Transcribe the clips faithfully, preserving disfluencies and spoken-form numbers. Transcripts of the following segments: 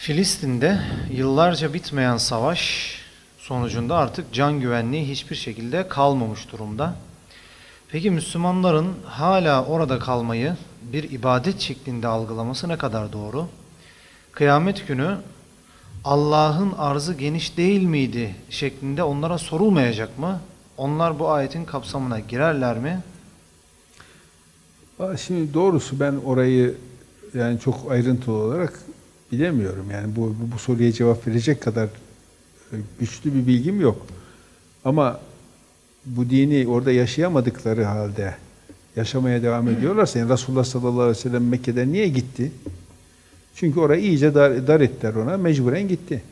Filistin'de yıllarca bitmeyen savaş sonucunda artık can güvenliği hiçbir şekilde kalmamış durumda. Peki Müslümanların hala orada kalmayı bir ibadet şeklinde algılaması ne kadar doğru? Kıyamet günü Allah'ın arzı geniş değil miydi şeklinde onlara sorulmayacak mı? Onlar bu ayetin kapsamına girerler mi? Şimdi doğrusu ben orayı yani çok ayrıntılı olarak bilemiyorum. Yani bu, bu, bu soruya cevap verecek kadar güçlü bir bilgim yok. Ama bu dini orada yaşayamadıkları halde yaşamaya devam ediyorlarsa, yani Resulullah sallallahu aleyhi ve sellem Mekke'den niye gitti? Çünkü orayı iyice dar, dar ettiler ona, mecburen gitti.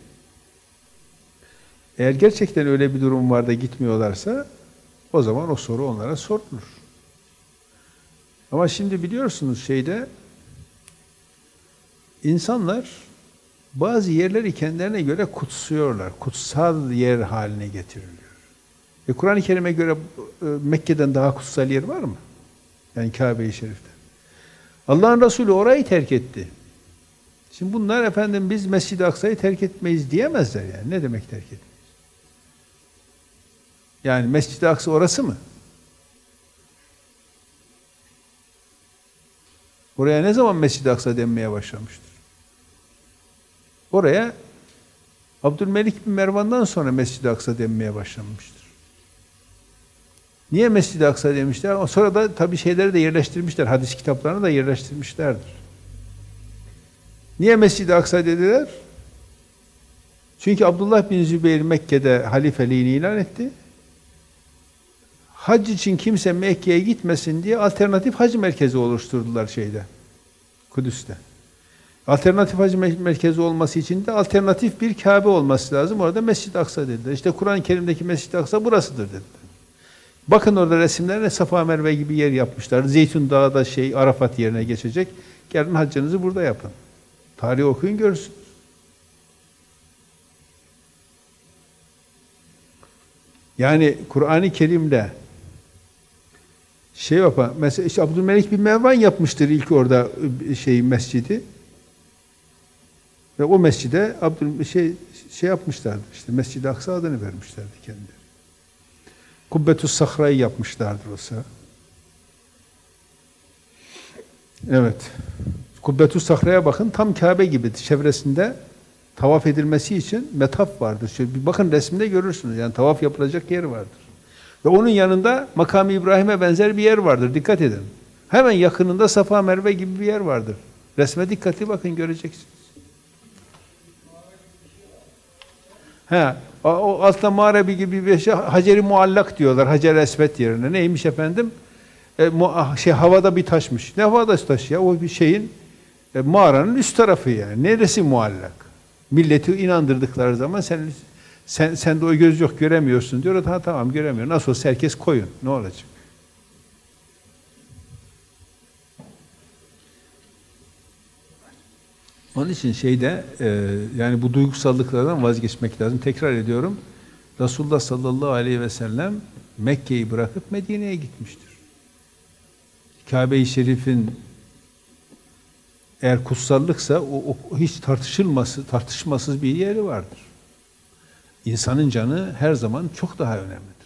Eğer gerçekten öyle bir durum var da gitmiyorlarsa, o zaman o soru onlara sorulur. Ama şimdi biliyorsunuz şeyde, insanlar bazı yerleri kendilerine göre kutsuyorlar. Kutsal yer haline getiriliyor. E Kur'an-ı Kerim'e göre e, Mekke'den daha kutsal yer var mı? Yani Kabe-i Şerif'te. Allah'ın Resulü orayı terk etti. Şimdi bunlar efendim biz Mescid-i Aksa'yı terk etmeyiz diyemezler yani. Ne demek terk etmeyiz? Yani Mescid-i Aksa orası mı? Oraya ne zaman Mescid-i Aksa denmeye başlamıştır? Oraya Abdülmelik bin Mervan'dan sonra Mescid-i Aksa denmeye başlanmıştır. Niye Mescid-i Aksa demişler? Ama sonra da tabii şeyleri de yerleştirmişler. Hadis kitaplarını da yerleştirmişlerdir. Niye Mescid-i Aksa dediler? Çünkü Abdullah bin Zübeyir Mekke'de halifeliğini ilan etti. Hac için kimse Mekke'ye gitmesin diye alternatif hac merkezi oluşturdular şeyde, Kudüs'te. Alternatif hac merkezi olması için de alternatif bir Kabe olması lazım. Orada Mescid-i Aksa dediler. İşte Kur'an-ı Kerim'deki Mescid-i Aksa burasıdır dediler. Bakın orada resimlerine Safa Merve gibi yer yapmışlar. Zeytun Dağı da şey Arafat yerine geçecek. Gelin haccınızı burada yapın. Tarih okuyun görürsünüz. Yani Kur'an-ı Kerim'de şey yapan, mesela işte Abdülmelik bin Mervan yapmıştır ilk orada şey mescidi. Ve o mescide Abdül şey şey yapmışlardı. İşte Mescid-i Aksa adını vermişlerdi kendileri. Kubbetus Sahra'yı yapmışlardır o sıra. Evet. Kubbetus Sahra'ya bakın, tam Kabe gibi çevresinde tavaf edilmesi için metaf vardır. Şöyle bir bakın resimde görürsünüz. Yani tavaf yapılacak yer vardır. Ve onun yanında Makam-ı İbrahim'e benzer bir yer vardır. Dikkat edin. Hemen yakınında Safa Merve gibi bir yer vardır. Resme dikkatli bakın, göreceksiniz. He, o altta mağarebi gibi bir şey, Hacer-i Muallak diyorlar. Hacer-i Esved yerine. Neymiş efendim? E, şey havada bir taşmış. Ne havada taş ya? O bir şeyin e, mağaranın üst tarafı yani. Neresi muallak? Milleti inandırdıkları zaman sen sen sen de o göz yok, göremiyorsun diyor. Ha tamam, göremiyor. Nasıl olsa herkes koyun. Ne olacak? Onun için şeyde e, yani bu duygusallıklardan vazgeçmek lazım. Tekrar ediyorum. Resulullah sallallahu aleyhi ve sellem Mekke'yi bırakıp Medine'ye gitmiştir. Kabe-i Şerif'in eğer kutsallıksa o, o hiç tartışılması, tartışmasız bir yeri vardır. İnsanın canı her zaman çok daha önemli.